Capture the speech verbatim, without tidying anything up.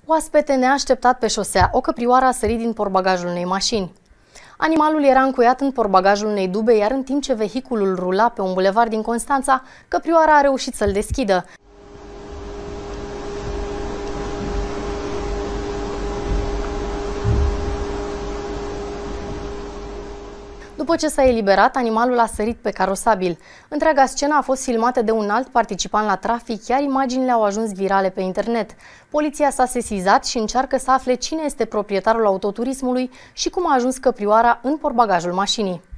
Oaspete neașteptat pe șosea, o căprioară a sărit din portbagajul unei mașini. Animalul era încuiat în portbagajul unei dube, iar în timp ce vehiculul rula pe un bulevard din Constanța, căprioara a reușit să-l deschidă. După ce s-a eliberat, animalul a sărit pe carosabil. Întreaga scenă a fost filmată de un alt participant la trafic, iar imaginile au ajuns virale pe internet. Poliția s-a sesizat și încearcă să afle cine este proprietarul autoturismului și cum a ajuns căprioara în portbagajul mașinii.